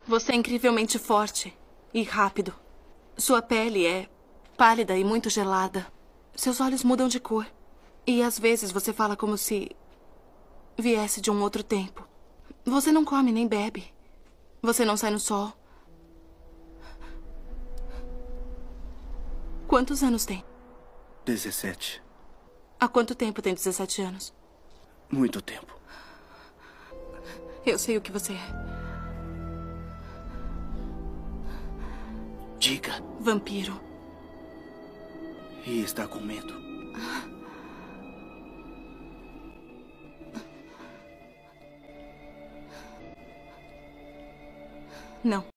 Você é incrivelmente forte e rápido. Sua pele é pálida e muito gelada. Seus olhos mudam de cor. E às vezes você fala como se viesse de um outro tempo. Você não come nem bebe. Você não sai no sol. Quantos anos tem? 17. Há quanto tempo tem 17 anos? Muito tempo. Eu sei o que você é. Diga. Vampiro. E está com medo? Não.